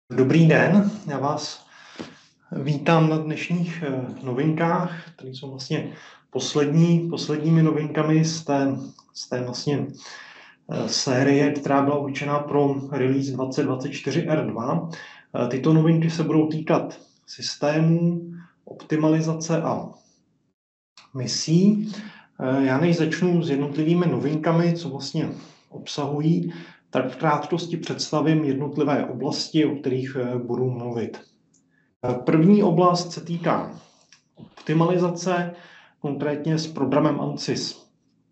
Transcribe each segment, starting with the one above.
Dobrý den, já vás vítám na dnešních novinkách, které jsou vlastně posledními novinkami z té vlastně série, která byla určená pro release 2024 R2. Tyto novinky se budou týkat systémů, optimalizace a misí. Já než začnu s jednotlivými novinkami, co vlastně obsahují, tak v krátkosti představím jednotlivé oblasti, o kterých budu mluvit. První oblast se týká optimalizace, konkrétně s programem ANSYS.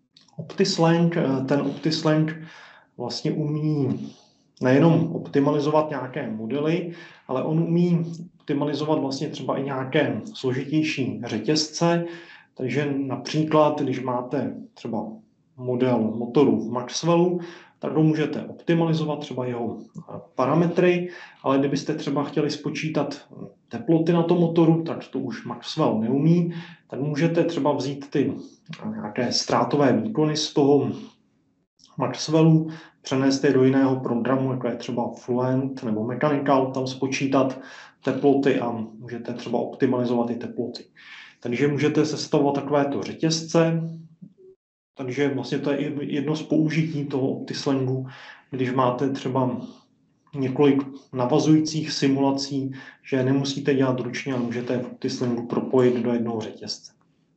Optislang vlastně umí nejenom optimalizovat nějaké modely, ale on umí optimalizovat vlastně třeba i nějaké složitější řetězce. Takže například, když máte třeba model motoru v Maxwellu, tak ho můžete optimalizovat třeba jeho parametry, ale kdybyste třeba chtěli spočítat teploty na tom motoru, tak to už Maxwell neumí, tak můžete třeba vzít ty nějaké ztrátové výkony z toho Maxwellu, přenést je do jiného programu, jako je třeba Fluent nebo Mechanical, tam spočítat teploty a můžete třeba optimalizovat i teploty. Takže můžete sestavovat takovéto řetězce, takže vlastně to je jedno z použití toho Optislangu, když máte třeba několik navazujících simulací, že nemusíte dělat ručně, ale můžete v Optislangu propojit do jednoho řetězce.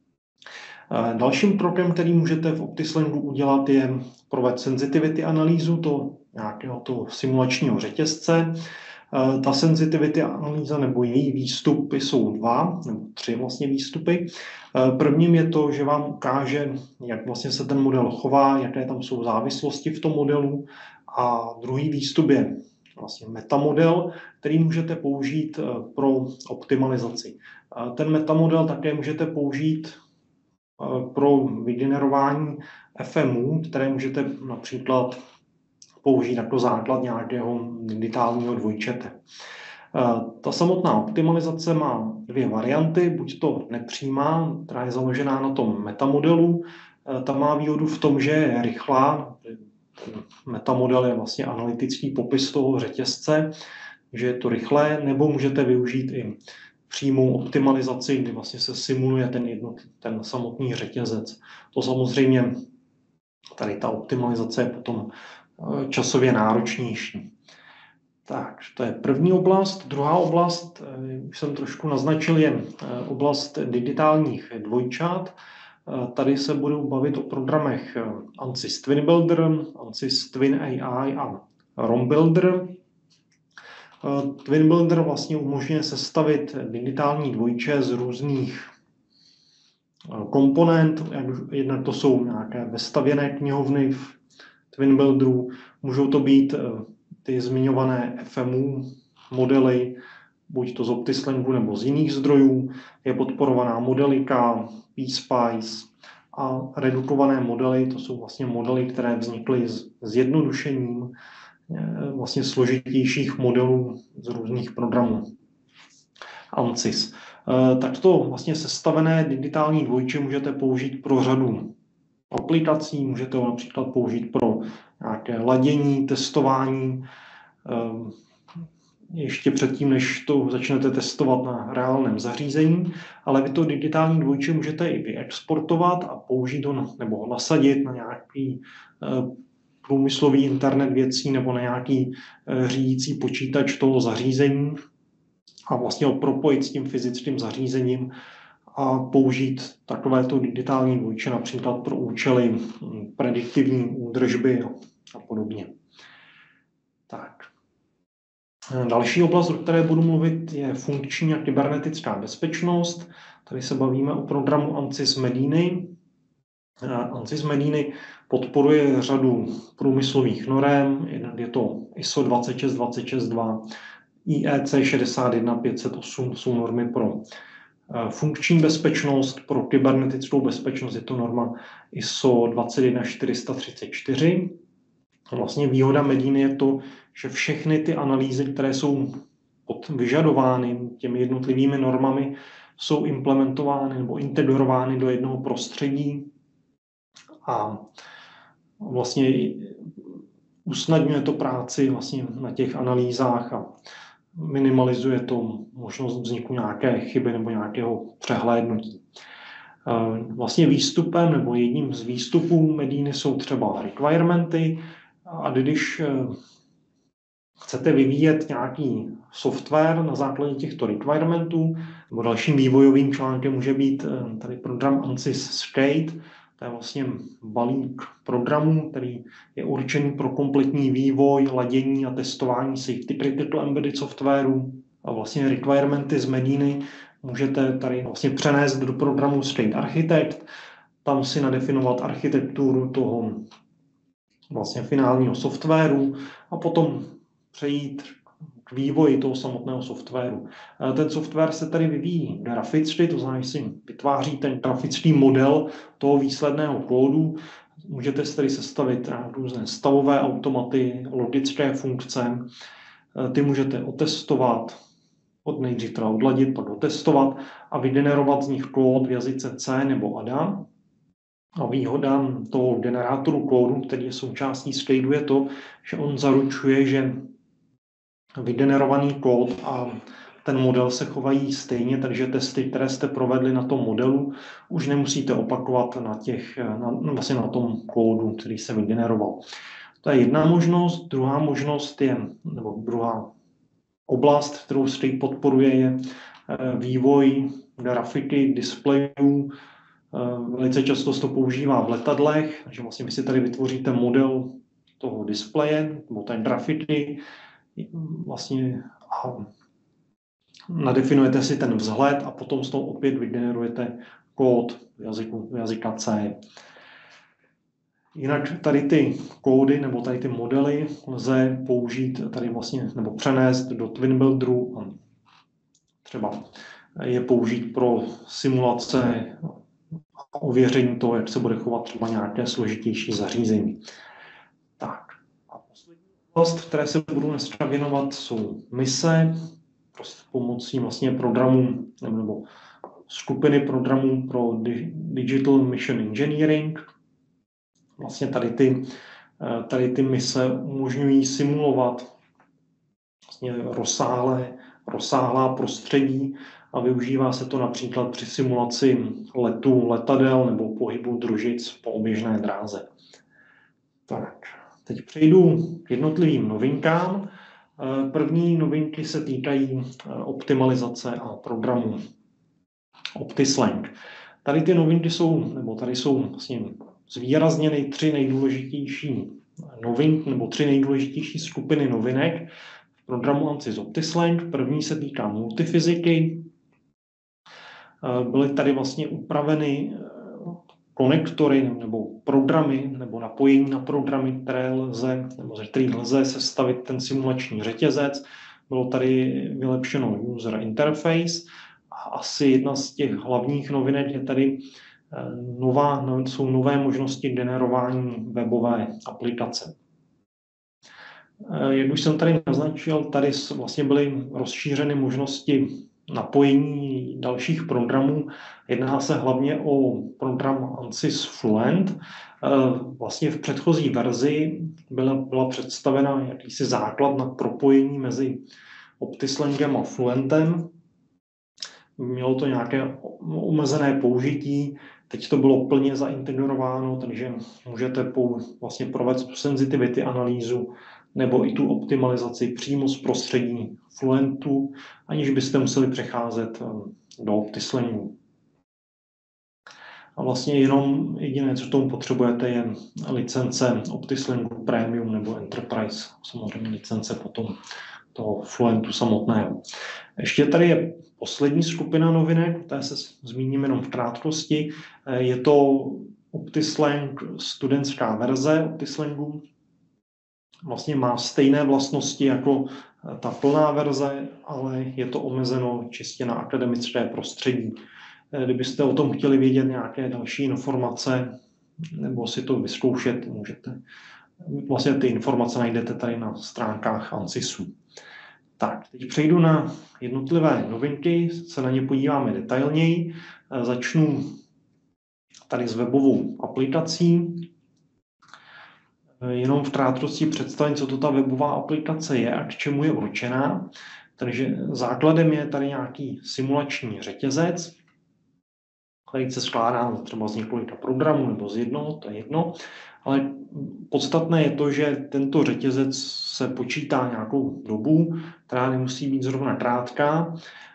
Dalším krokem, který můžete v Optislangu udělat, je provést sensitivity analýzu nějakého simulačního řetězce. Ta sensitivity analýza nebo její výstupy jsou tři vlastně výstupy. Prvním je to, že vám ukáže, jak vlastně se ten model chová, jaké tam jsou závislosti v tom modelu. A druhý výstup je vlastně metamodel, který můžete použít pro optimalizaci. Ten metamodel také můžete použít pro vygenerování FMů, které můžete například použít jako základ nějakého digitálního dvojčete. Ta samotná optimalizace má dvě varianty, buď to nepřímá, která je založená na tom metamodelu. Ta má výhodu v tom, že je rychlá. Metamodel je vlastně analytický popis toho řetězce, že je to rychlé, nebo můžete využít i přímou optimalizaci, kdy vlastně se simuluje ten samotný řetězec. To samozřejmě, tady ta optimalizace je potom časově náročnější. Tak, to je první oblast. Druhá oblast, už jsem trošku naznačil, je oblast digitálních dvojčat. Tady se budu bavit o programech ANSYS Twin Builder, ANSYS Twin AI a ROM Builder. Twin Builder vlastně umožňuje sestavit digitální dvojče z různých komponent. Jednak to jsou nějaké vestavěné knihovny v Twin Builderu, můžou to být ty zmiňované FMU modely, buď to z Optislangu nebo z jiných zdrojů, je podporovaná modelika, PSpice a redukované modely, to jsou vlastně modely, které vznikly zjednodušením vlastně složitějších modelů z různých programů ANSYS. Takto vlastně sestavené digitální dvojče můžete použít pro řadu aplikací, můžete ho například použít pro nějaké ladění, testování, ještě předtím, než to začnete testovat na reálném zařízení, ale vy to digitální dvojče můžete i vyexportovat a použít ho nebo ho nasadit na nějaký průmyslový internet věcí nebo na nějaký řídící počítač toho zařízení a vlastně ho propojit s tím fyzickým zařízením a použít takovéto digitální dvojče například pro účely prediktivní údržby a podobně. Tak. Další oblast, o které budu mluvit, je funkční a kybernetická bezpečnost. Tady se bavíme o programu ANSYS Medini. ANSYS Medini podporuje řadu průmyslových norem, je to ISO 26262, IEC 61508, jsou normy pro funkční bezpečnost, pro kybernetickou bezpečnost je to norma ISO 21434. Vlastně výhoda Mediny je to, že všechny ty analýzy, které jsou vyžadovány těmi jednotlivými normami, jsou implementovány nebo integrovány do jednoho prostředí a vlastně usnadňuje to práci vlastně na těch analýzách a minimalizuje to možnost vzniku nějaké chyby nebo nějakého přehlédnutí. Vlastně výstupem nebo jedním z výstupů Mediny jsou třeba requirementy, a když chcete vyvíjet nějaký software na základě těchto requirementů, nebo dalším vývojovým článkem může být tady program ANSYS Skate. To je vlastně balík programů, který je určený pro kompletní vývoj, ladění a testování safety critical embedded softwaru. A vlastně requirementy z Mediny můžete tady vlastně přenést do programu Skate Architect, tam si nadefinovat architekturu toho vlastně finálního softwaru a potom přejít k vývoji toho samotného softwaru. Ten software se tady vyvíjí graficky, to znamená, že si vytváří ten grafický model toho výsledného kódu. Můžete si tady sestavit různé stavové automaty, logické funkce. Ty můžete otestovat, nejdřív teda odladit, pak otestovat a vygenerovat z nich kód v jazyce C nebo ADA. A výhoda toho generátoru kódu, který je součástí Skadu, je to, že on zaručuje, že vygenerovaný kód a ten model se chovají stejně, takže testy, které jste provedli na tom modelu, už nemusíte opakovat vlastně na tom kódu, který se vygeneroval. To je jedna možnost. Druhá možnost je, nebo druhá oblast, kterou Skate podporuje, je vývoj grafiky, displejů. Velice často se to používá v letadlech, takže vlastně vy si tady vytvoříte model toho displeje, nebo té grafiky, vlastně a nadefinujete si ten vzhled a potom z toho opět vygenerujete kód v jazyka C. Jinak tady ty kódy nebo tady ty modely lze použít tady vlastně nebo přenést do Twin Builderu a třeba je použít pro simulace a ověření toho, jak se bude chovat třeba nějaké složitější zařízení. Tak. A poslední oblast, které se budu dneska věnovat, jsou mise, prostě pomocí vlastně programů nebo skupiny programů pro Digital Mission Engineering. Vlastně tady ty mise umožňují simulovat vlastně rozsáhlá prostředí a využívá se to například při simulaci letu letadel nebo pohybu družic po oběžné dráze. Tak, teď přejdu k jednotlivým novinkám. První novinky se týkají optimalizace a programu OptiSlang. Tady ty novinky jsou vlastně zvýrazněny tři nejdůležitější novinky nebo tři nejdůležitější skupiny novinek v programu ANSYS OptiSlang. První se týká multifyziky. Byly tady vlastně upraveny konektory nebo programy nebo napojení na programy, kterých lze sestavit ten simulační řetězec. Bylo tady vylepšeno user interface a asi jedna z těch hlavních novinek je tady jsou nové možnosti generování webové aplikace. Jak už jsem tady naznačil, tady vlastně byly rozšířeny možnosti napojení dalších programů. Jedná se hlavně o program ANSYS Fluent. Vlastně v předchozí verzi byla představena jakýsi základ na propojení mezi OptiSlangem a Fluentem. Mělo to nějaké omezené použití, teď to bylo plně zaintegrováno, takže můžete vlastně provést sensitivity analýzu nebo i tu optimalizaci přímo z prostředí Fluentu, aniž byste museli přecházet do OptiSlangu. A vlastně jediné, co tomu potřebujete, je licence OptiSlangu Premium nebo Enterprise, samozřejmě licence potom toho Fluentu samotného. Ještě tady je poslední skupina novinek, které se zmíním jenom v krátkosti. Je to OptiSlang studentská verze OptiSlangu. Vlastně má stejné vlastnosti jako ta plná verze, ale je to omezeno čistě na akademické prostředí. Kdybyste o tom chtěli vědět nějaké další informace nebo si to vyzkoušet, můžete. Vlastně ty informace najdete tady na stránkách ANSYSu. Tak, teď přejdu na jednotlivé novinky, se na ně podíváme detailněji. Začnu tady s webovou aplikací. Jenom v krátkosti představím, co to ta webová aplikace je a k čemu je určená. Takže základem je tady nějaký simulační řetězec, který se skládá třeba z několika programů nebo z jednoho, to je jedno, ale podstatné je to, že tento řetězec se počítá nějakou dobu, která nemusí být zrovna krátká,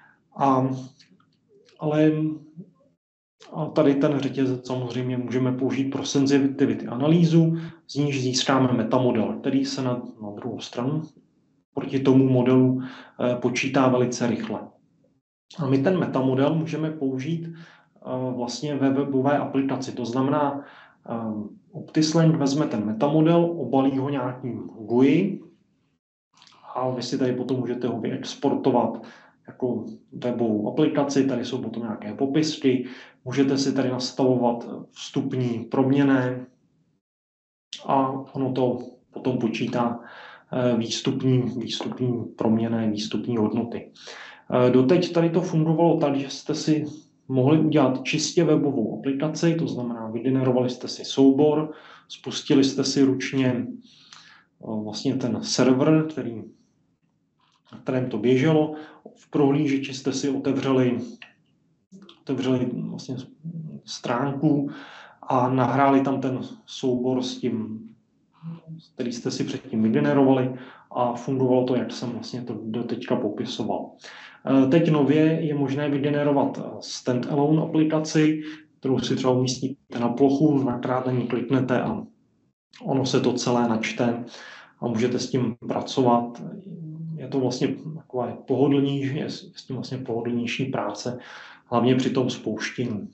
ale tady ten řetězec samozřejmě můžeme použít pro sensitivity analýzu, z níž získáme metamodel, který se na druhou stranu proti tomu modelu počítá velice rychle. A my ten metamodel můžeme použít vlastně ve webové aplikaci. To znamená, OptiSlang vezme ten metamodel, obalí ho nějakým GUI a vy si tady potom můžete ho vyexportovat jako webovou aplikaci. Tady jsou potom nějaké popisky, můžete si tady nastavovat vstupní proměnné a ono to potom počítá výstupní proměnné, výstupní hodnoty. Doteď tady to fungovalo tak, že jste si mohli udělat čistě webovou aplikaci, to znamená, vygenerovali jste si soubor, spustili jste si ručně vlastně ten server, na kterém to běželo. V prohlížeči jste si otevřeli vlastně stránku a nahráli tam ten soubor s tím, který jste si předtím vygenerovali a fungovalo to, jak jsem vlastně to doteďka popisoval. Teď nově je možné vygenerovat standalone aplikaci, kterou si třeba umístíte na plochu, dvakrát na ní kliknete a ono se to celé načte a můžete s tím pracovat. Je to vlastně takové pohodlnější, je s tím vlastně pohodlnější práce, hlavně při tom spouštění.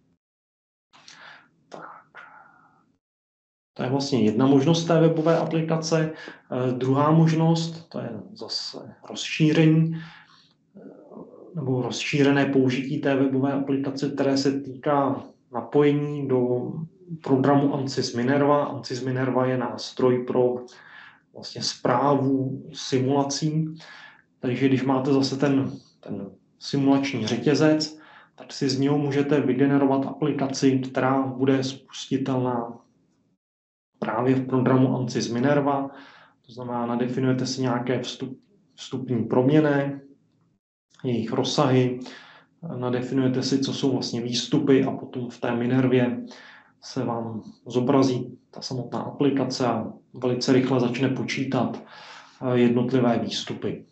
To je vlastně jedna možnost té webové aplikace. Druhá možnost, to je zase rozšíření nebo rozšířené použití té webové aplikace, které se týká napojení do programu ANSYS Minerva. ANSYS Minerva je nástroj pro vlastně správu simulací. Takže když máte zase ten simulační řetězec, tak si z něho můžete vygenerovat aplikaci, která bude spustitelná právě v programu ANSYS Minerva. To znamená, nadefinujete si nějaké vstupní proměnné, jejich rozsahy, nadefinujete si, co jsou vlastně výstupy a potom v té Minervě se vám zobrazí ta samotná aplikace a velice rychle začne počítat jednotlivé výstupy.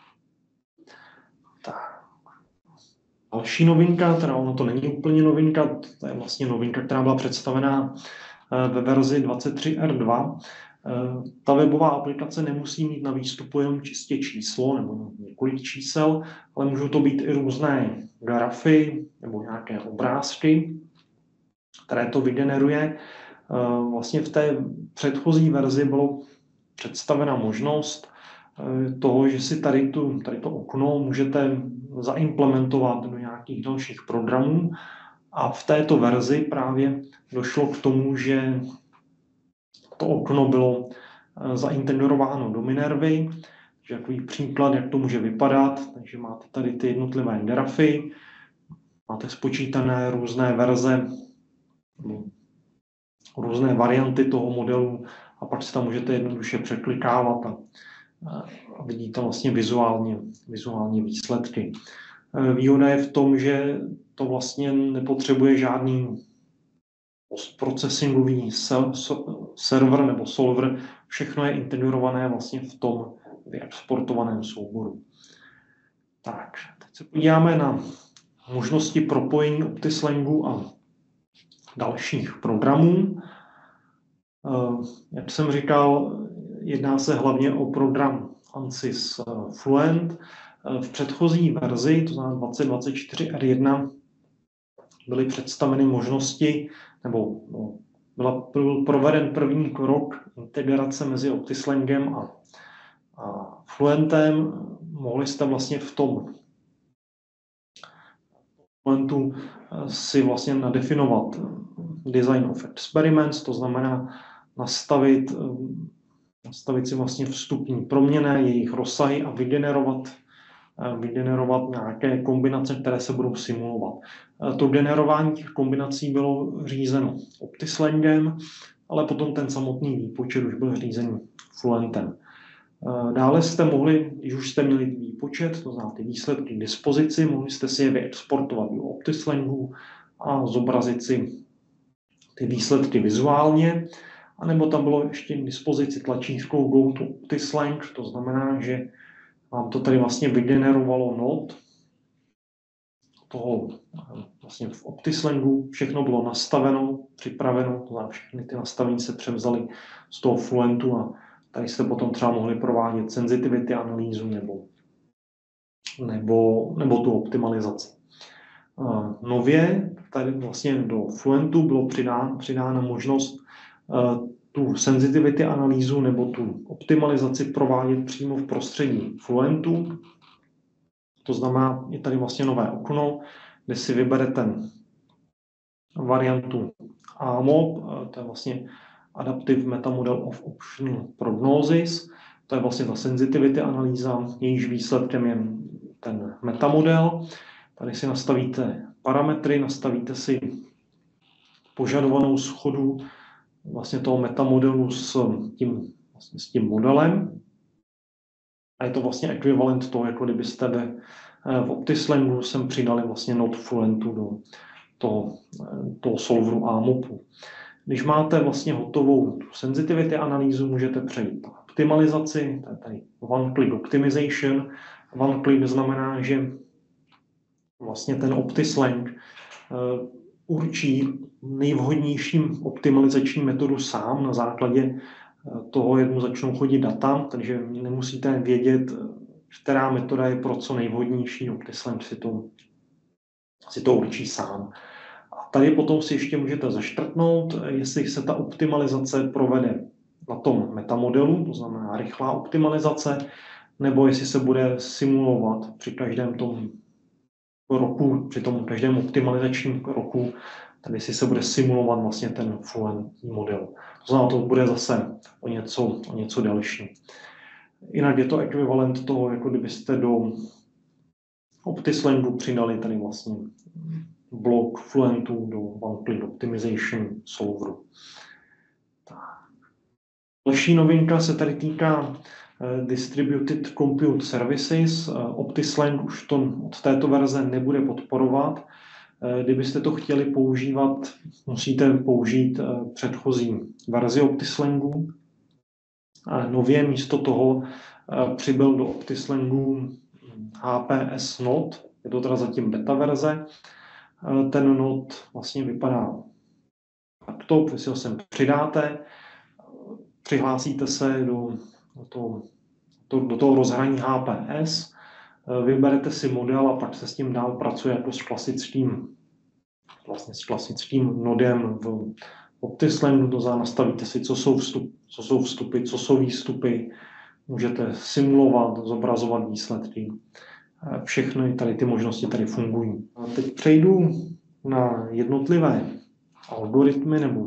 Tak. Další novinka, teda ono to není úplně novinka, to je vlastně novinka, která byla představená ve verzi 23R2. Ta webová aplikace nemusí mít na výstupu jenom čistě číslo nebo několik čísel, ale můžou to být i různé grafy nebo nějaké obrázky, které to vygeneruje. Vlastně v té předchozí verzi bylo představena možnost toho, že si tady to okno můžete zaimplementovat do nějakých dalších programů. A v této verzi právě došlo k tomu, že to okno bylo zaintegrováno do Minervy, takže takový příklad, jak to může vypadat. Takže máte tady ty jednotlivé grafy, máte spočítané různé verze, různé varianty toho modelu a pak si tam můžete jednoduše překlikávat a vidíte vlastně vizuálně výsledky. Výhoda je v tom, že to vlastně nepotřebuje žádný postprocesingový server nebo solver. Všechno je integrované vlastně v tom vyexportovaném souboru. Tak, teď se podíváme na možnosti propojení OptiSlangu a dalších programů. Jak jsem říkal, jedná se hlavně o program ANSYS Fluent. V předchozí verzi, to znamená 2024R1, byly představeny možnosti, nebo byl proveden první krok integrace mezi OptiSlangem a Fluentem. Mohli jste vlastně v tom Fluentu si vlastně nadefinovat design of experiments, to znamená nastavit si vlastně vstupní proměnné, jejich rozsahy a vygenerovat nějaké kombinace, které se budou simulovat. To generování těch kombinací bylo řízeno OptiSlangem, ale potom ten samotný výpočet už byl řízený Fluentem. Dále jste mohli, když už jste měli výpočet, to znamená ty výsledky k dispozici, mohli jste si je vyexportovat do OptiSlangu a zobrazit si ty výsledky vizuálně, anebo tam bylo ještě k dispozici tlačítko Go to OptiSlang, to znamená, že vám to tady vlastně vygenerovalo not toho vlastně v OptiSlangu, všechno bylo nastaveno, připraveno, to znamená, všechny ty nastavení se převzaly z toho Fluentu a tady jste potom třeba mohli provádět sensitivity analýzu nebo tu optimalizaci. Nově tady vlastně do Fluentu bylo přidána možnost tu sensitivity analýzu nebo tu optimalizaci provádět přímo v prostředí Fluentu. To znamená, je tady vlastně nové okno, kde si vyberete variantu AMOP, to je vlastně Adaptive Metamodel of Optional Prognosis, to je vlastně ta sensitivity analýza, jejíž výsledkem je ten metamodel. Tady si nastavíte parametry, nastavíte si požadovanou shodu vlastně toho metamodelu s tím modelem. A je to vlastně ekvivalent toho, jako kdybyste v OptiSlangu sem přidali vlastně not Fluentu do toho solveru AMOPu. Když máte vlastně hotovou tu sensitivity analýzu, můžete přejít na optimalizaci, to je tady one-click optimization. One-click znamená, že vlastně ten OptiSlang určí nejvhodnější optimalizační metodu sám na základě toho, jak mu začnou chodit data, takže nemusíte vědět, která metoda je pro co nejvhodnější. OptiSlang si to určí sám. A tady potom si ještě můžete zaštrtnout, jestli se ta optimalizace provede na tom metamodelu, to znamená rychlá optimalizace, nebo jestli se bude simulovat při každém tom roku, při tom každém optimalizačním roku, tady si se bude simulovat vlastně ten fluentní model. To znamená, to bude zase o něco delší. Jinak je to ekvivalent toho, jako kdybyste do OptiSlangu přidali tady vlastně blok Fluentu do one-click optimization solveru. Další novinka se tady týká Distributed Compute Services. OptiSlang už to od této verze nebude podporovat. Kdybyste to chtěli používat, musíte použít předchozí verzi OptiSlangu. Nově místo toho přibyl do OptiSlangu HPS Not, je to teda zatím beta verze. Ten Not vlastně vypadá takto, když si ho sem přidáte, přihlásíte se do toho rozhraní HPS, vyberete si model a pak se s tím dál pracuje jako s klasickým nodem v OptiSlangu, to znamená, nastavíte si, co jsou vstupy, co jsou výstupy, můžete simulovat, zobrazovat výsledky. Všechny tady ty možnosti tady fungují. A teď přejdu na jednotlivé algoritmy, nebo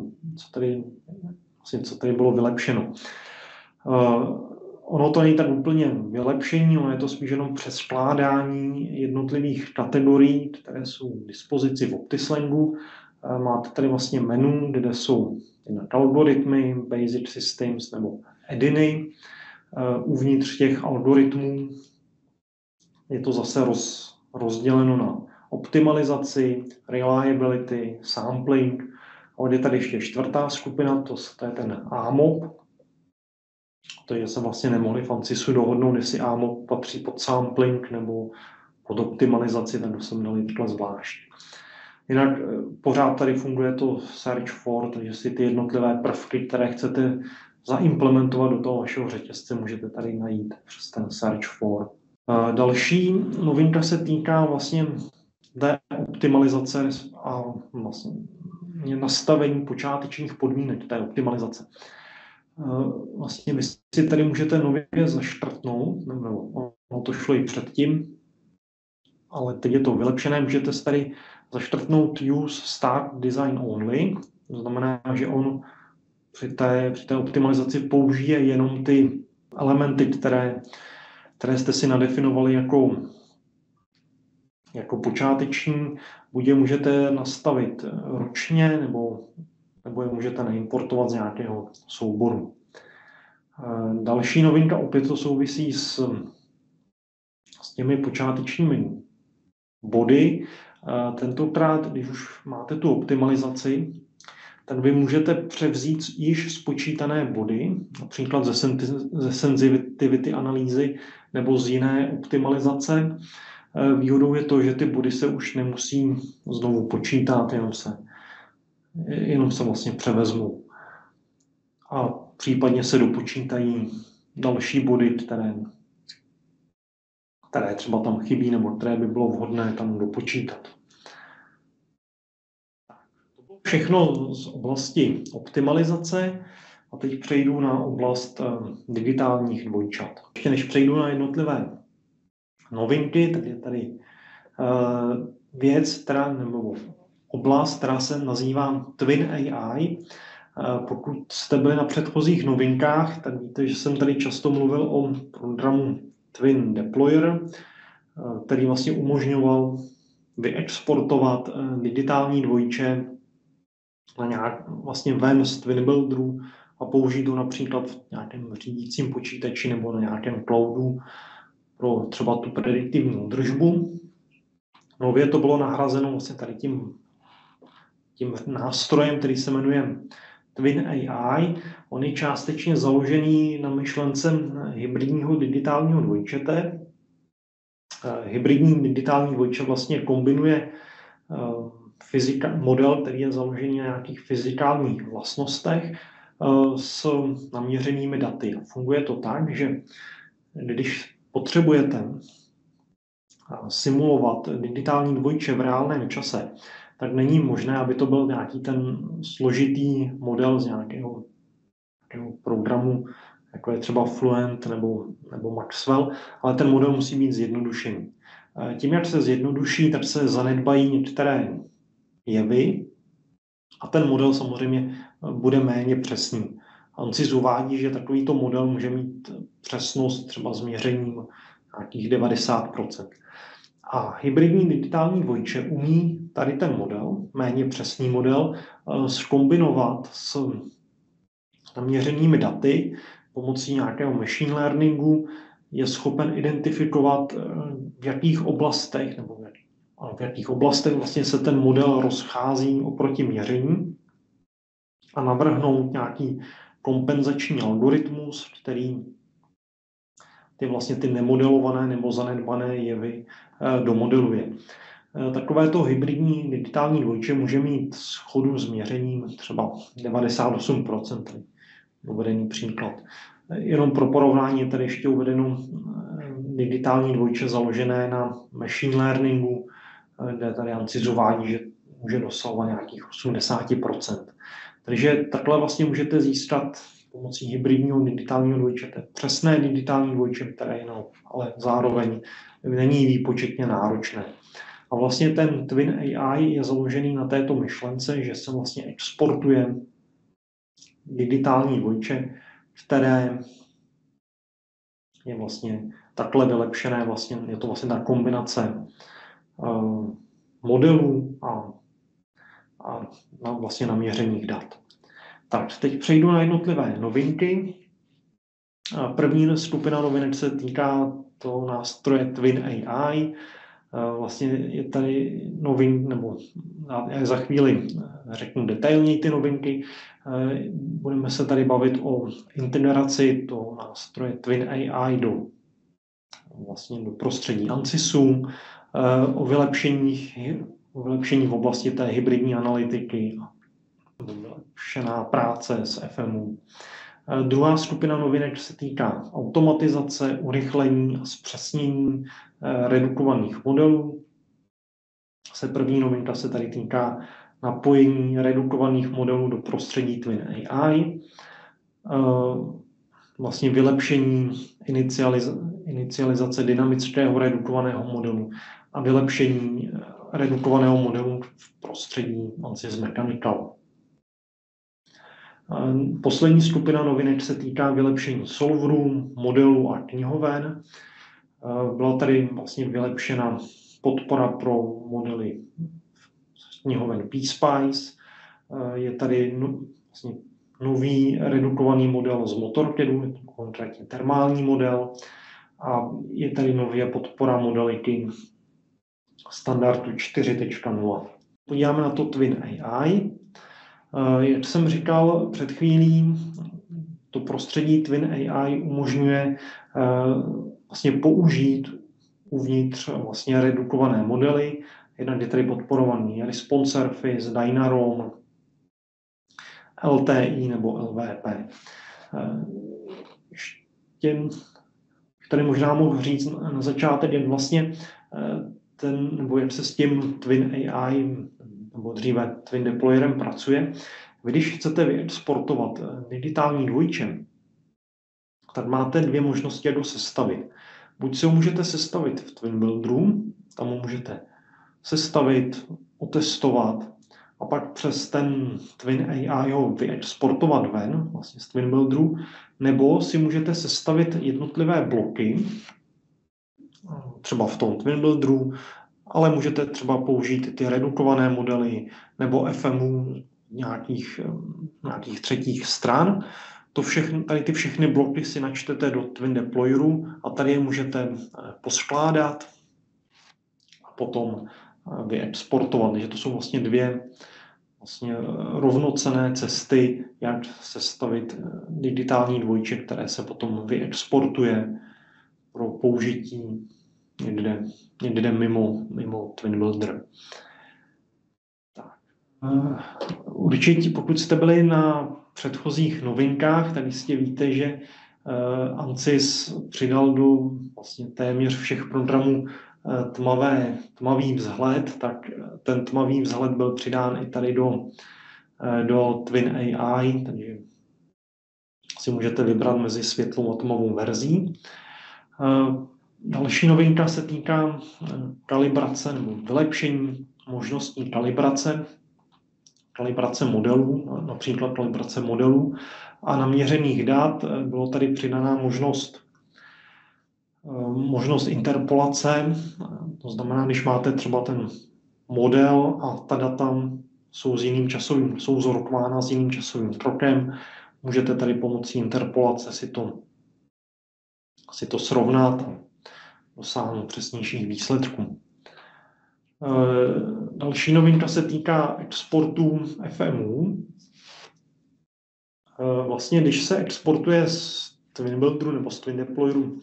co tady bylo vylepšeno. Ono to není tak úplně vylepšení, ono je to spíš jenom přeskládání jednotlivých kategorií, které jsou k dispozici v OptiSlangu. Máte tady vlastně menu, kde jsou jednak algoritmy, basic systems nebo add-iny. Uvnitř těch algoritmů je to zase rozděleno na optimalizaci, reliability, sampling. A je tady ještě čtvrtá skupina, to je ten AMOP. Takže se vlastně nemohli v ANSYSu dohodnout, jestli AMOP patří pod sampling nebo pod optimalizaci, tak jsem dali takhle zvlášť. Jinak pořád tady funguje to search for, takže si ty jednotlivé prvky, které chcete zaimplementovat do toho vašeho řetězce, můžete tady najít přes ten search for. Další novinka se týká vlastně té optimalizace a vlastně nastavení počátečních podmínek té optimalizace. Vlastně vy si tady můžete nově zaštrtnout, nebo ono to šlo i předtím, ale teď je to vylepšené, můžete tady zaštrtnout use start design only, to znamená, že on při té optimalizaci použije jenom ty elementy, které jste si nadefinovali jako počáteční, buď je můžete nastavit ručně, nebo je můžete naimportovat z nějakého souboru. Další novinka, opět to souvisí s těmi počátečními body. Tentokrát, když už máte tu optimalizaci, tak vy můžete převzít již spočítané body, například ze sensitivity analýzy nebo z jiné optimalizace. Výhodou je to, že ty body se už nemusí znovu počítat, jenom se vlastně převezmou. A případně se dopočítají další body, které třeba tam chybí nebo které by bylo vhodné tam dopočítat. To bylo všechno z oblasti optimalizace a teď přejdu na oblast digitálních dvojčat. Ještě než přejdu na jednotlivé novinky, tak je tady věc, nebo oblast, která se nazývá Twin AI. Pokud jste byli na předchozích novinkách, tak víte, že jsem tady často mluvil o programu Twin Deployer, který vlastně umožňoval vyexportovat digitální dvojče na vlastně ven z Twin Builderu a použít ho například v nějakém řídícím počítači nebo na nějakém cloudu pro třeba tu prediktivní údržbu. Nově to bylo nahrazeno vlastně tady tím nástrojem, který se jmenuje Twin AI. On je částečně založený na myšlence hybridního digitálního dvojčete. Hybridní digitální dvojče vlastně kombinuje model, který je založený na nějakých fyzikálních vlastnostech s naměřenými daty. Funguje to tak, že když potřebujete simulovat digitální dvojče v reálném čase, tak není možné, aby to byl nějaký ten složitý model z nějakého programu, jako je třeba Fluent nebo Maxwell, ale ten model musí být zjednodušený. Tím, jak se zjednoduší, tak se zanedbají některé jevy a ten model samozřejmě bude méně přesný. On si uvádí, že takovýto model může mít přesnost třeba s měřením nějakých 90%. A hybridní digitální dvojče umí tady ten model, méně přesný model, zkombinovat s naměřenými daty pomocí nějakého machine learningu, je schopen identifikovat, v jakých oblastech vlastně se ten model rozchází oproti měření a navrhnout nějaký kompenzační algoritmus, který ty nemodelované nebo zanedbané jevy domodeluje. Takovéto hybridní digitální dvojče může mít shodu s měřením třeba 98%. Uvedený příklad. Jenom pro porovnání je tady ještě uvedeno digitální dvojče založené na machine learningu, kde tady ANSYS uvádí, že může dosahovat nějakých 80%. Takže takhle vlastně můžete získat pomocí hybridního digitálního dvojčete přesné digitální dvojče, které je ale zároveň není výpočetně náročné. A vlastně ten Twin AI je založený na této myšlence, že se vlastně exportuje digitální dvojče, které je vlastně takhle vylepšené, vlastně je to vlastně ta kombinace modelů a vlastně naměřených dat. Tak, teď přejdu na jednotlivé novinky. První skupina novinek se týká toho nástroje Twin AI. Vlastně je tady nebo já za chvíli řeknu detailněji ty novinky. Budeme se tady bavit o integraci toho nástroje Twin AI do prostředí ANSYSu, o vylepšení v oblasti té hybridní analytiky, vylepšená práce s FMU. Druhá skupina novinek se týká automatizace, urychlení a zpřesnění redukovaných modelů. První novinka se tady týká napojení redukovaných modelů do prostředí Twin AI, vlastně vylepšení inicializace dynamického redukovaného modelu a vylepšení redukovaného modelu v prostředí ANSYS Mechanical. Poslední skupina novinek se týká vylepšení solverů, modelů a knihoven. Byla tady vlastně vylepšena podpora pro modely knihoven PSpice. Je tady vlastně nový redukovaný model z Motorcadu, konkrétně termální model, a je tady nově podpora modeliky standardu 4.0. Podíváme na to Twin AI. Jak jsem říkal před chvílí, to prostředí Twin AI umožňuje vlastně použít uvnitř vlastně redukované modely. Jednak je tady podporovaný Response Surface, Dynarom, LTI nebo LVP. Ještě tady možná mohu říct na začátek, jak vlastně nebo jak se s tím Twin AI nebo dříve Twin Deployerem pracuje. Vy, když chcete vyexportovat digitální dvojče, tak máte dvě možnosti, jak ho sestavit. Buď si ho můžete sestavit v Twin Builderu, tam ho můžete sestavit, otestovat a pak přes ten Twin AI ho vyexportovat ven, vlastně z Twin Builderu, nebo si můžete sestavit jednotlivé bloky, třeba v tom Twin Builderu, ale můžete třeba použít ty redukované modely nebo FMU nějakých třetích stran. Tady ty všechny bloky si načtete do Twin Deployeru a tady je můžete poskládat a potom vyexportovat. Takže to jsou vlastně dvě rovnocenné cesty, jak sestavit digitální dvojče, které se potom vyexportuje pro použití někde mimo Twin Builder. Určitě, pokud jste byli na předchozích novinkách, tak jistě víte, že ANSYS přidal do vlastně téměř všech programů tmavý vzhled, tak ten tmavý vzhled byl přidán i tady do Twin AI, takže si můžete vybrat mezi světlou a tmavou verzí. Další novinka se týká kalibrace nebo vylepšení možností kalibrace modelů, například kalibrace modelů a naměřených dat. Bylo tady přidaná možnost interpolace, to znamená, když máte třeba ten model a ta data jsou vzorkována s jiným časovým krokem, můžete tady pomocí interpolace si to srovnat a dosáhnout přesnějších výsledků. Další novinka se týká exportu FMU. Vlastně, když se exportuje z Twin Builderu nebo z Twin Deployeru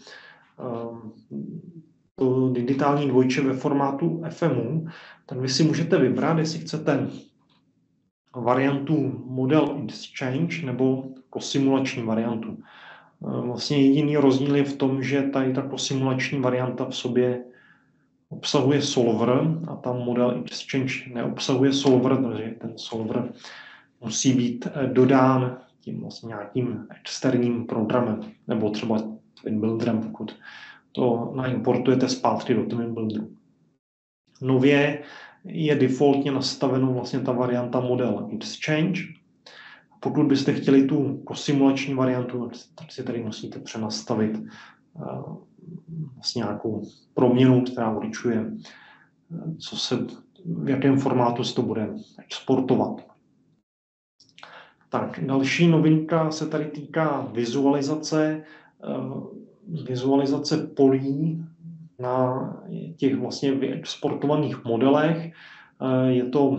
to digitální dvojče ve formátu FMU, tak vy si můžete vybrat, jestli chcete variantu Model Exchange nebo kosimulační variantu. Vlastně jediný rozdíl je v tom, že tady ta kosimulační varianta v sobě obsahuje solver a tam Model Exchange neobsahuje solver, protože ten solver musí být dodán tím vlastně nějakým externím programem nebo třeba Twin Builderem, pokud to naimportujete zpátky do Twin Builderu. Nově je defaultně nastaveno vlastně ta varianta Model Exchange. Pokud byste chtěli tu kosimulační variantu, tak si tady musíte přenastavit vlastně nějakou proměnu, která určuje, v jakém formátu se to bude exportovat. Tak, další novinka se tady týká vizualizace polí na těch vlastně vyexportovaných modelech. Je to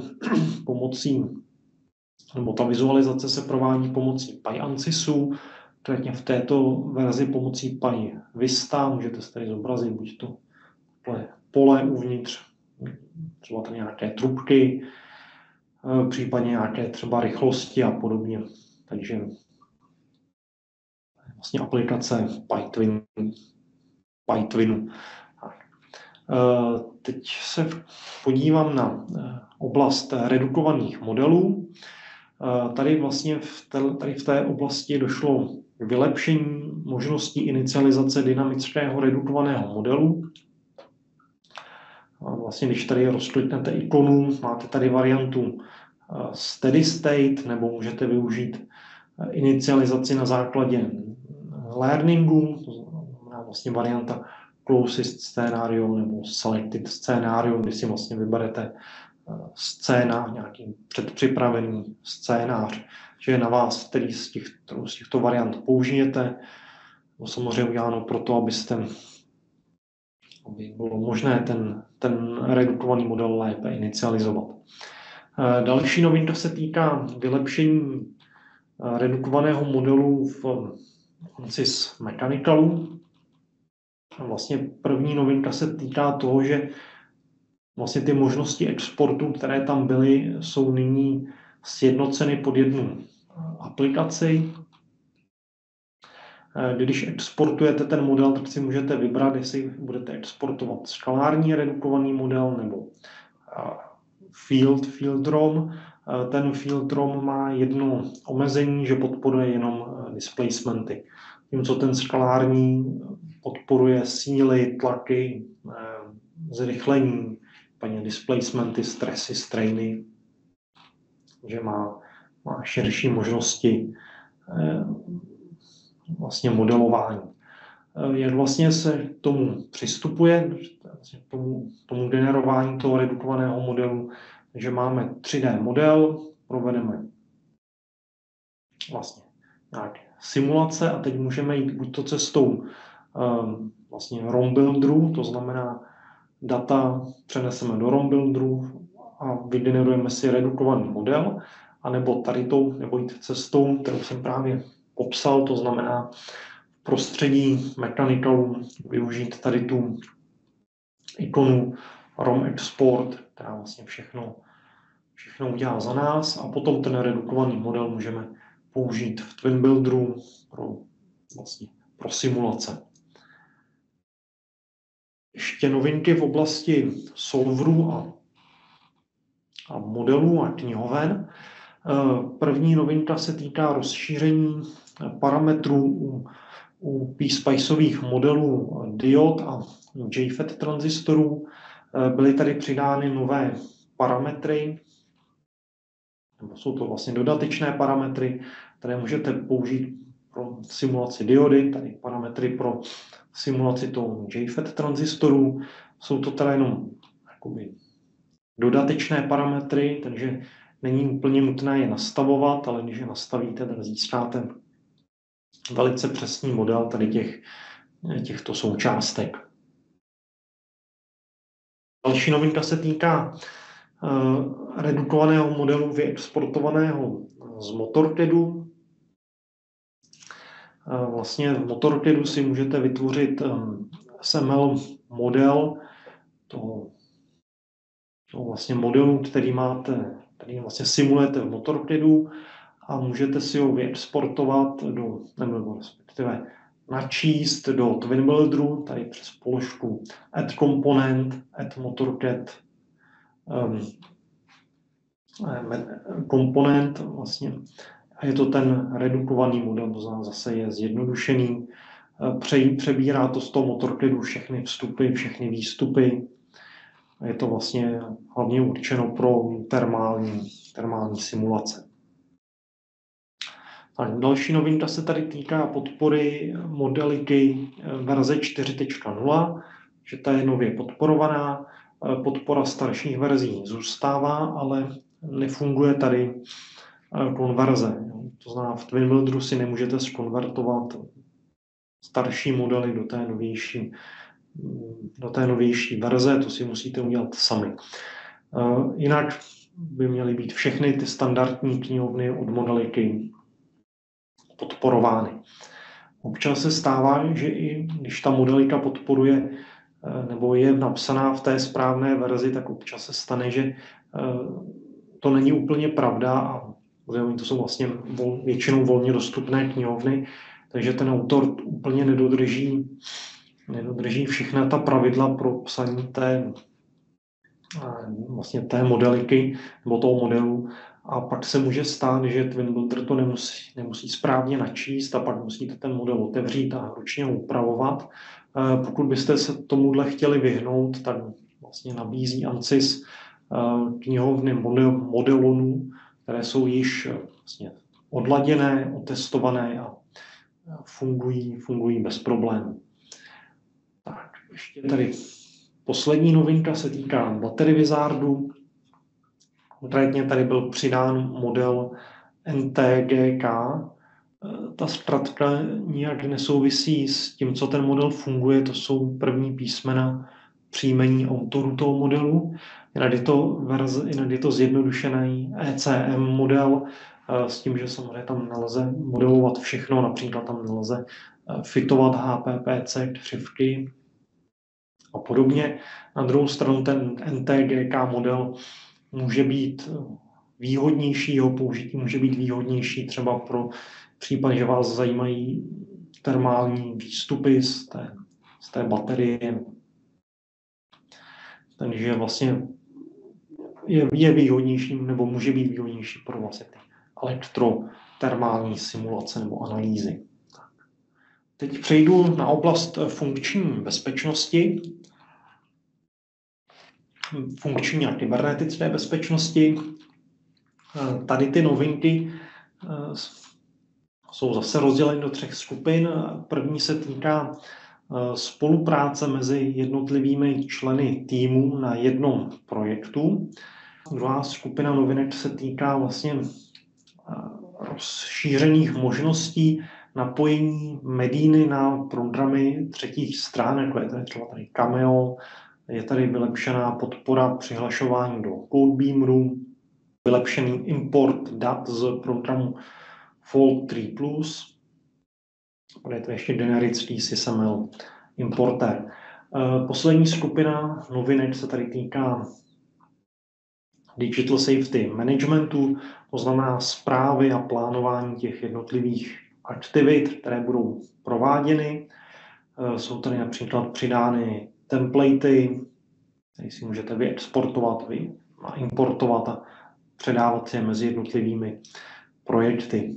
ta vizualizace se provádí pomocí PyAnsYSu, konkrétně v této verzi pomocí PyVista. Můžete si tady zobrazit buď to pole uvnitř, třeba tady nějaké trubky, případně nějaké třeba rychlosti a podobně. Takže vlastně aplikace PyTwinu. Teď se podívám na oblast redukovaných modelů. Tady vlastně v té oblasti došlo k vylepšení možností inicializace dynamického redukovaného modelu. Vlastně, když tady rozkliknete ikonu, máte tady variantu Steady State, nebo můžete využít inicializaci na základě learningu, to znamená vlastně varianta Closest Scenario nebo Selected Scenario, kdy si vlastně vyberete nějaký předpřipravený scénář. že je na vás, který z těchto variant použijete. Samozřejmě uděláno proto, aby bylo možné ten redukovaný model lépe inicializovat. Další novinka se týká vylepšení redukovaného modelu v ANSYS Mechanicalu. Vlastně první novinka se týká toho, že vlastně ty možnosti exportu, které tam byly, jsou nyní sjednoceny pod jednu aplikaci. Když exportujete ten model, tak si můžete vybrat, jestli budete exportovat skalární redukovaný model nebo field ROM. Ten field ROM má jedno omezení, že podporuje jenom displacementy. Tím, co ten skalární podporuje síly, tlaky, zrychlení, paní displacementy, stresy, strainy, že má širší možnosti vlastně modelování. Jak vlastně se k tomu přistupuje, k tomu generování toho redukovaného modelu, že máme 3D model, provedeme vlastně nějaké simulace a teď můžeme jít buď to cestou vlastně ROM builderu, to znamená data přeneseme do ROM builderu a vygenerujeme si redukovaný model, anebo nebo jít cestou, kterou jsem právě popsal, to znamená v prostředí Mechanicalu využít tady tu ikonu ROM export, která vlastně všechno udělá za nás a potom ten redukovaný model můžeme použít v Twin Builderu pro simulace. Ještě novinky v oblasti solverů a modelů a knihoven. První novinka se týká rozšíření parametrů u PSpiceových modelů diod a JFET tranzistorů. Byly tady přidány nové parametry, nebo jsou to vlastně dodatečné parametry, které můžete použít pro simulaci diody, tady parametry pro simulaci toho JFET tranzistoru. Jsou to teda jenom dodatečné parametry, takže není úplně nutné je nastavovat, ale když je nastavíte, tak získáte velice přesný model tady těchto součástek. Další novinka se týká redukovaného modelu vyexportovaného z Motorcadu. Vlastně v Motorcadu si můžete vytvořit SML model toho vlastně modelu, který vlastně simulujete v Motorcadu a můžete si ho vyexportovat nebo respektive načíst do Twin Builderu, tady přes položku Add Component, Add Motorcad komponent vlastně. A je to ten redukovaný model, to znamená zase je zjednodušený. Přebírá to z toho Motorcadu všechny vstupy, všechny výstupy. Je to vlastně hlavně určeno pro termální simulace. Tak, další novinka se tady týká podpory modeliky verze 4.0, že ta je nově podporovaná. Podpora starších verzí zůstává, ale nefunguje tady konverze. To znamená, v Twin Builderu si nemůžete zkonvertovat starší modely do té novější verze, to si musíte udělat sami. Jinak by měly být všechny ty standardní knihovny od modeliky podporovány. Občas se stává, že i když ta modelika podporuje nebo je napsaná v té správné verzi, tak občas se stane, že to není úplně pravda a to jsou vlastně většinou volně dostupné knihovny, takže ten autor úplně nedodrží všechna ta pravidla pro psaní té modeliky nebo toho modelu a pak se může stát, že Twin Builder to nemusí správně načíst a pak musíte ten model otevřít a ručně ho upravovat. Pokud byste se tomuhle chtěli vyhnout, tak vlastně nabízí ANSYS knihovny modelonů, které jsou již vlastně odladěné, otestované a fungují bez problémů. Tak, ještě tady poslední novinka se týká Battery Wizardu. Konkrétně tady byl přidán model NTGK. Ta zkratka nijak nesouvisí s tím, co ten model funguje, to jsou první písmena příjmení autorů toho modelu. Jinak je to zjednodušený ECM model s tím, že samozřejmě tam nelze modelovat všechno, například tam nelze fitovat HPPC křivky a podobně. Na druhou stranu ten NTGK model může být výhodnější, jeho použití může být výhodnější třeba pro případ, že vás zajímají termální výstupy z té baterie. Takže vlastně je výhodnější nebo může být výhodnější pro vlastně ty elektrotermální simulace nebo analýzy. Teď přejdu na oblast funkční bezpečnosti, funkční a kybernetické bezpečnosti. Tady ty novinky jsou zase rozděleny do 3 skupin. První se týká spolupráce mezi jednotlivými členy týmu na jednom projektu. Druhá skupina novinek se týká vlastně rozšířených možností napojení Mediny na programy třetích stran, jako je tady třeba tady Cameo, je tady vylepšená podpora přihlašování do Codebeameru, vylepšený import dat z programu Fold 3+, je to ještě generický SysML importer. Poslední skupina novinek se tady týká Digital Safety Managementu, to znamená zprávy a plánování těch jednotlivých aktivit, které budou prováděny. Jsou tady například přidány templatey, které si můžete vyexportovat, importovat a předávat je mezi jednotlivými projekty.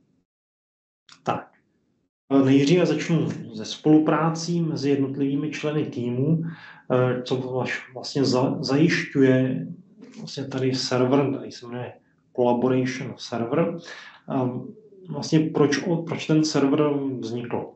Tak. Nejdříve začnu ze spoluprácí mezi jednotlivými členy týmu, co vlastně zajišťuje vlastně tady server, tady se jmenuje Collaboration Server. Vlastně proč ten server vznikl?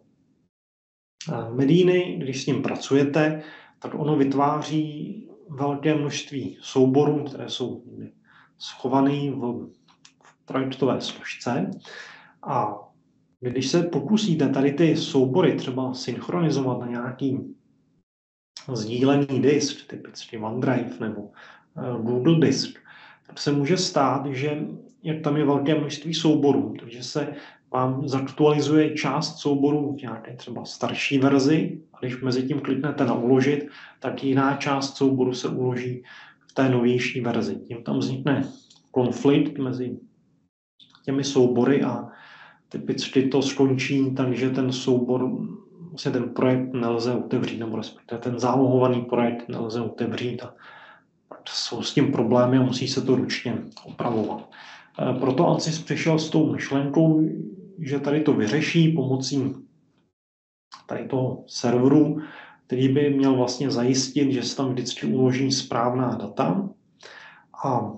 Mediny, když s ním pracujete, tak ono vytváří velké množství souborů, které jsou schované v projektové složce. A když se pokusíte tady ty soubory třeba synchronizovat na nějaký sdílený disk, typicky OneDrive nebo Google disk, tak se může stát, že jak tam je velké množství souborů, takže se vám zaktualizuje část souboru v nějaké třeba starší verzi a když mezi tím kliknete na uložit, tak jiná část souboru se uloží v té novější verzi. Tím tam vznikne konflikt mezi těmi soubory a typicky to skončí tak, že ten soubor, vlastně ten projekt nelze otevřít, nebo respektive ten zálohovaný projekt nelze otevřít a jsou s tím problémy a musí se to ručně opravovat. Proto ANSYS přišel s tou myšlenkou, že tady to vyřeší pomocí tady toho serveru, který by měl vlastně zajistit, že se tam vždycky uloží správná data a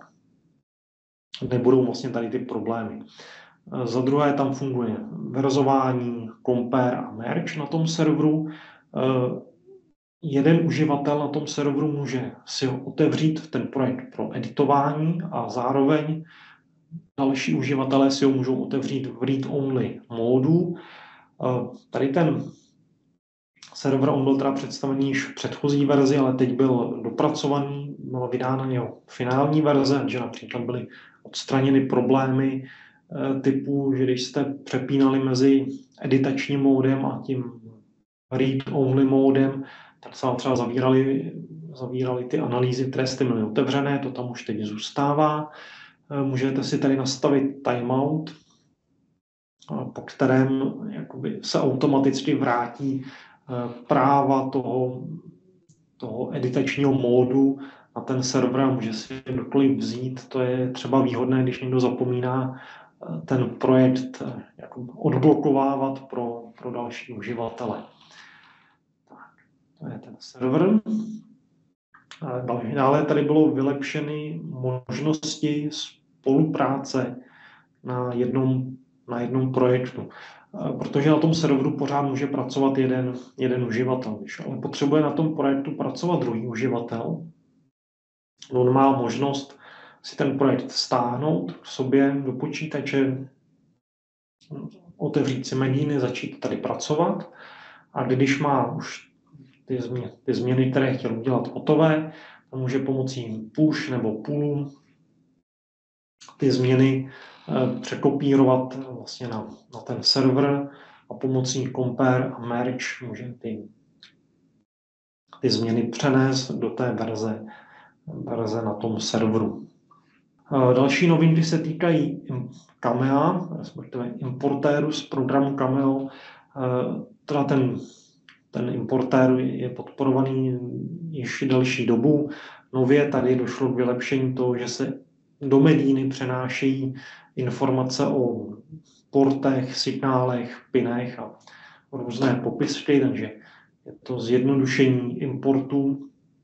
nebudou vlastně tady ty problémy. Za druhé tam funguje verzování, compare a merge na tom serveru. Jeden uživatel na tom serveru může si otevřít ten projekt pro editování a zároveň další uživatelé si ho můžou otevřít v read-only módu. Tady ten server, on byl teda představený již v předchozí verzi, ale teď byl dopracovaný, byla vydána jeho finální verze, že například byly odstraněny problémy typu, že když jste přepínali mezi editačním módem a tím read-only módem, tak se vám třeba zavírali ty analýzy, které jste měli otevřené, to tam už teď zůstává. Můžete si tady nastavit timeout, po kterém jakoby se automaticky vrátí práva toho editačního módu na ten server a může si kdokoliv vzít. To je třeba výhodné, když někdo zapomíná ten projekt odblokovávat pro další uživatele. Tak, to je ten server. Dále tady bylo vylepšeny možnosti spolupráce na jednom projektu. Protože na tom serveru pořád může pracovat jeden uživatel. Když ale potřebuje na tom projektu pracovat druhý uživatel, on má možnost si ten projekt stáhnout k sobě do počítače, otevřít si Mediny, začít tady pracovat a když má už ty změny, které chtěl udělat hotové, může pomocí push nebo pull ty změny překopírovat vlastně na ten server a pomocí compare a merge může ty změny přenést do té verze na tom serveru. Další novinky se týkají Camea, respektive importéru z programu Cameo. Teda ten importér je podporovaný již delší dobu. Nově tady došlo k vylepšení toho, že se do Mediny přenášejí informace o portech, signálech, pinech a různé popisky, takže je to zjednodušení importu.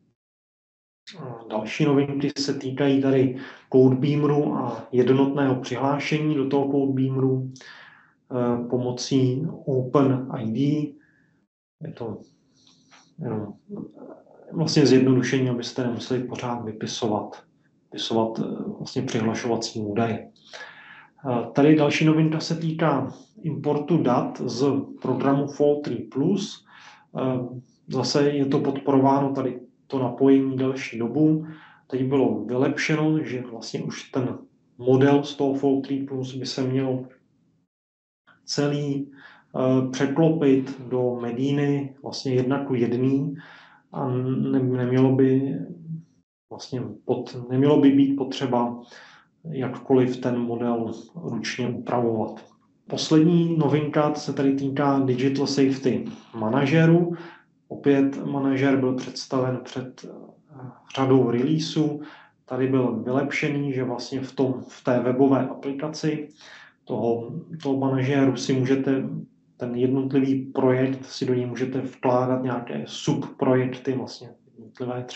Další novinky se týkají tady Codebeameru a jednotného přihlášení do toho Codebeameru pomocí OpenID. Je to jenom vlastně zjednodušení, abyste nemuseli pořád vypisovat vlastně přihlašovací údaje. Tady další novinka se týká importu dat z programu Fall3+. Zase je to podporováno tady to napojení delší dobu. Teď bylo vylepšeno, že vlastně už ten model z toho Fall3+ by se měl celý překlopit do Mediny vlastně 1:1 a nemělo by být potřeba jakkoliv ten model ručně upravovat. Poslední novinka se tady týká Digital Safety Manageru. Opět manažer byl představen před řadou releaseů. Tady byl vylepšený, že vlastně v té webové aplikaci toho manažéru si můžete ten jednotlivý projekt, si do něj můžete vkládat nějaké subprojekty, vlastně jednotlivé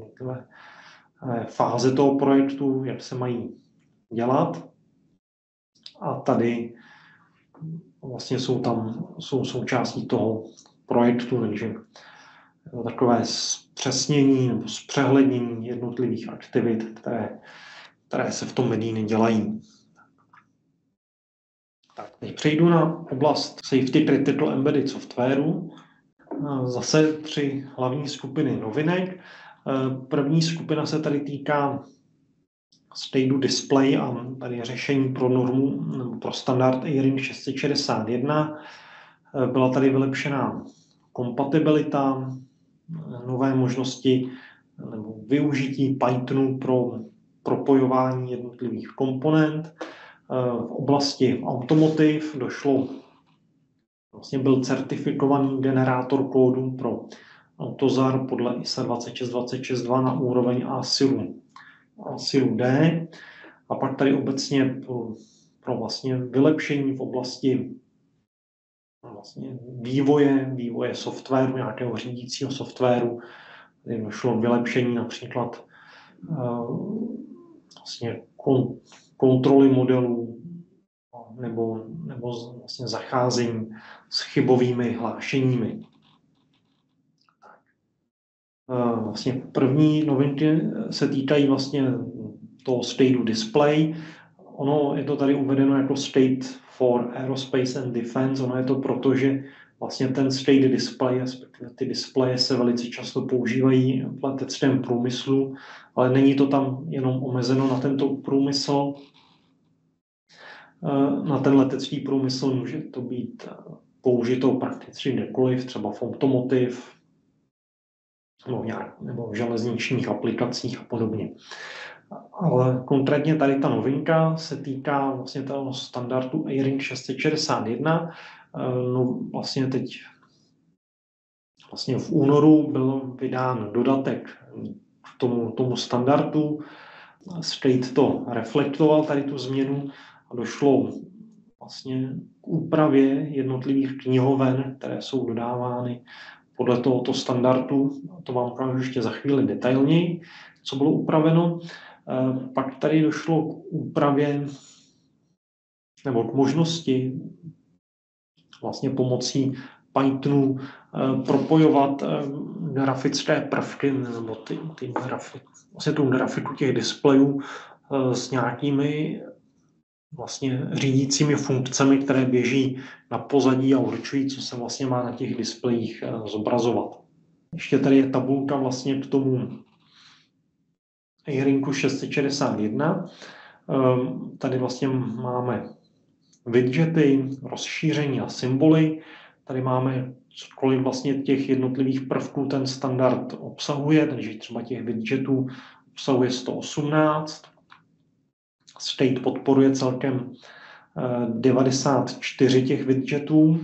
fáze toho projektu, jak se mají dělat. A tady vlastně jsou součástí toho projektu, takže takové zpřesnění nebo zpřehlednění jednotlivých aktivit, které se v tom Mediny dělají. Tak, teď přejdu na oblast Safety Critical Embedded Softwareu. Zase 3 hlavní skupiny novinek. První skupina se tady týká State Display a tady je řešení pro normu nebo pro standard ARINC 661. Byla tady vylepšená kompatibilita, nové možnosti nebo využití Pythonu pro propojování jednotlivých komponent. V oblasti Automotive byl certifikovaný generátor kódu pro AUTOSAR podle ISA 26262 na úroveň ASIL D. A pak tady obecně pro vlastně vylepšení v oblasti vlastně vývoje softwaru, nějakého řídícího softwaru. Tady došlo k vylepšení například vlastně kontroly modelů nebo vlastně zacházení s chybovými hlášeními. Vlastně první novinky se týkají vlastně toho State Display. Ono je to tady uvedeno jako State for Aerospace and Defense. Ono je to proto, že vlastně ten State Display, respektive ty displeje se velice často používají v leteckém průmyslu, ale není to tam jenom omezeno na tento průmysl. Na ten letecký průmysl může to být použito prakticky kdekoliv, třeba v Automotive nebo v železničních aplikacích a podobně. Ale konkrétně tady ta novinka se týká vlastně toho standardu ARINC 661. Vlastně teď v únoru byl vydán dodatek k tomu standardu. State to reflektoval tady tu změnu a došlo vlastně k úpravě jednotlivých knihoven, které jsou dodávány podle tohoto standardu. To vám ukážu ještě za chvíli detailněji, co bylo upraveno. Pak tady došlo k úpravě nebo k možnosti vlastně pomocí Pythonu propojovat grafické prvky nebo tu grafiku těch displejů s nějakými vlastně řídícími funkcemi, které běží na pozadí a určují, co se vlastně má na těch displejích zobrazovat. Ještě tady je tabulka vlastně k tomu AirLinku 661. Tady vlastně máme widgety, rozšíření a symboly. Tady máme, kolik vlastně těch jednotlivých prvků ten standard obsahuje, takže třeba těch widgetů obsahuje 118. State podporuje celkem 94 těch widgetů.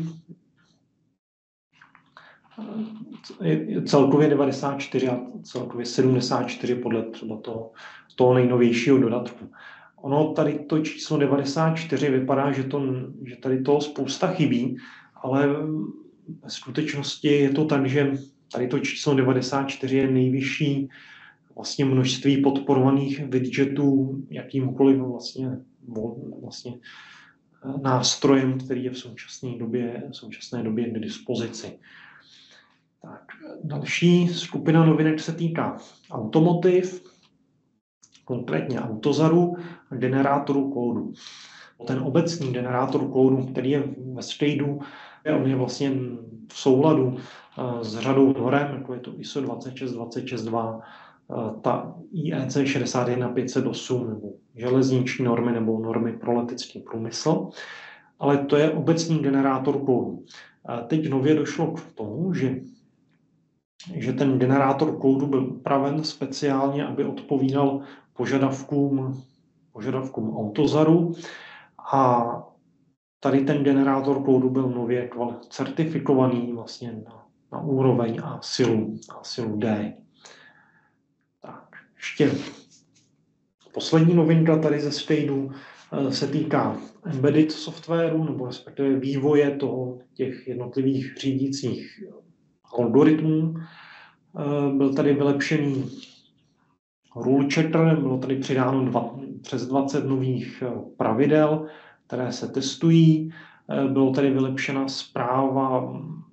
Celkově 94 a celkově 74 podle třeba toho nejnovějšího dodatku. Ono tady to číslo 94 vypadá, že tady toho spousta chybí, ale ve skutečnosti je to tak, že tady to číslo 94 je nejvyšší vlastně množství podporovaných widgetů jakýmkoliv vlastně nástrojem, který je v současné době k dispozici. Tak, další skupina novinek se týká automotiv, konkrétně Autozaru a generátoru kódu. Ten obecný generátor kódu, který je ve Stadu, on je vlastně v souladu s řadou norem, jako je to ISO 26262, ta IEC 61508 nebo železniční normy nebo normy pro letecký průmysl, ale to je obecný generátor kódu. Teď nově došlo k tomu, že ten generátor kódu byl upraven speciálně, aby odpovídal požadavkům Autozaru, a tady ten generátor kódu byl nově certifikovaný vlastně na úroveň a silu D. Tak, ještě poslední novinka tady ze Stadu se týká embedded softwaru, nebo respektive vývoje těch jednotlivých řídících algoritmů. Byl tady vylepšený rule checker, bylo tady přidáno přes 20 nových pravidel, které se testují. Bylo tady vylepšena zpráva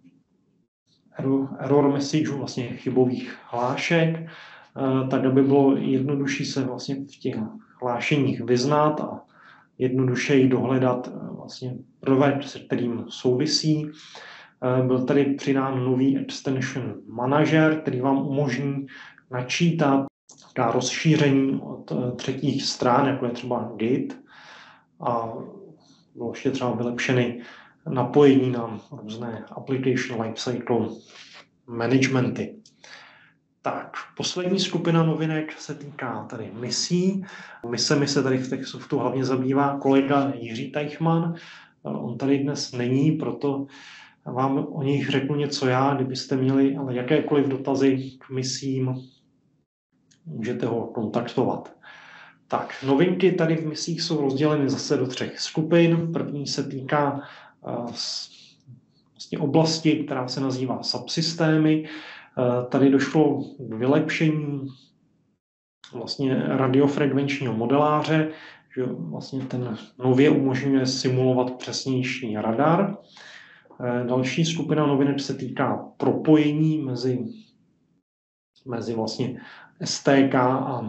error message, vlastně chybových hlášek, tak aby bylo jednodušší se vlastně v těch hlášeních vyznat a jednodušeji dohledat vlastně prvek, se kterým souvisí. Byl tady přidán nový extension manager, který vám umožní načítat rozšíření od třetích stran, jako je třeba Git, a bylo ještě třeba vylepšeny napojení na různé application lifecycle managementy. Tak, poslední skupina novinek se týká tady misí. Misemi se tady v Techsoftu hlavně zabývá kolega Jiří Teichmann. On tady dnes není, proto vám o nich řeknu něco já. Kdybyste měli ale jakékoliv dotazy k misím, můžete ho kontaktovat. Tak, novinky tady v misích jsou rozděleny zase do 3 skupin. První se týká vlastně oblasti, která se nazývá subsystémy. Tady došlo k vylepšení vlastně radiofrekvenčního modeláře, že vlastně ten nově umožňuje simulovat přesnější radar. Další skupina novinek se týká propojení mezi vlastně STK a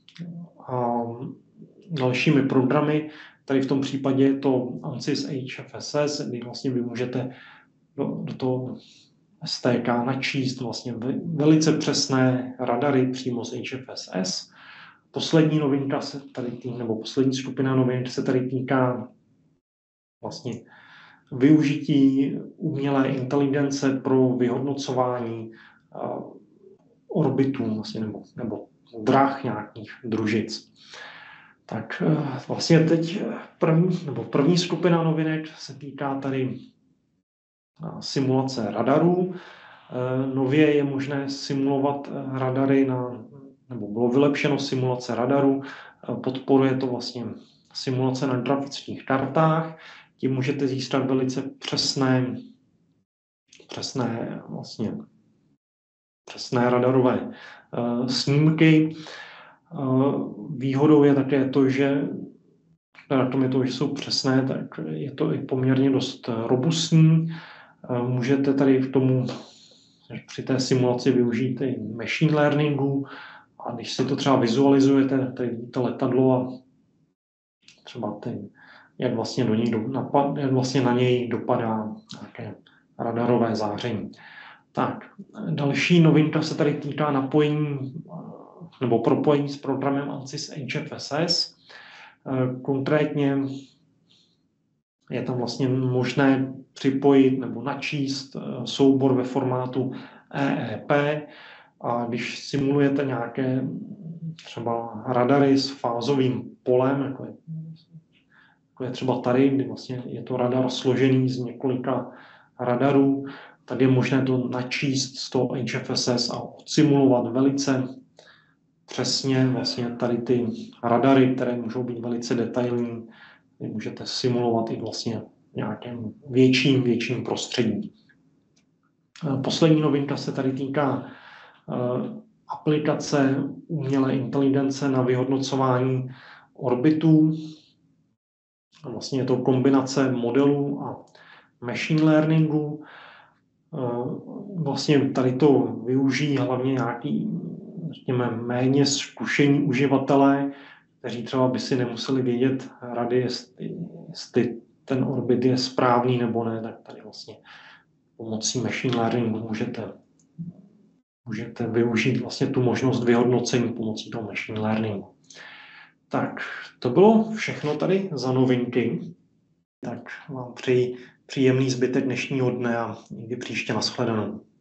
dalšími programy. Tady v tom případě je to ANSYS HFSS, kdy vlastně vy můžete do toho STK načíst vlastně velice přesné radary přímo z HFSS. Poslední novinka poslední skupina novinek se tady týká vlastně využití umělé inteligence pro vyhodnocování orbitů vlastně, nebo drah nějakých družic. Tak vlastně teď první skupina novinek se týká tady simulace radarů. Nově je možné simulovat radary nebo bylo vylepšeno simulace radarů. Podporuje to vlastně simulace na grafických kartách. Tím můžete získat velice přesné radarové snímky. Výhodou je také to, že jsou přesné, tak je to i poměrně dost robustní. Můžete tady při té simulaci využít i machine learningu A když si to třeba vizualizujete, to letadlo a třeba jak vlastně jak vlastně na něj dopadá nějaké radarové záření. Tak, další novinka se tady týká napojení nebo propojení s programem ANSYS HFSS. Konkrétně je tam vlastně možné připojit nebo načíst soubor ve formátu EEP, a když simulujete nějaké třeba radary s fázovým polem, jako je třeba tady, kdy vlastně je to radar složený z několika radarů, tak je možné to načíst z toho HFSS a simulovat velice přesně vlastně tady ty radary, které můžou být velice detailní. Vy můžete simulovat i vlastně v nějakém větším prostředí. Poslední novinka se tady týká aplikace umělé inteligence na vyhodnocování orbitů. Vlastně je to kombinace modelů a machine learningu. Vlastně tady to využijí hlavně nějaký, řekněme, méně zkušení uživatelé, kteří třeba by si nemuseli vědět rady, jestli ten orbit je správný nebo ne, tak tady vlastně pomocí machine learningu můžete využít vlastně tu možnost vyhodnocení pomocí toho machine learningu. Tak, to bylo všechno tady za novinky. Tak vám přeji příjemný zbytek dnešního dne a někdy příště nashledanou.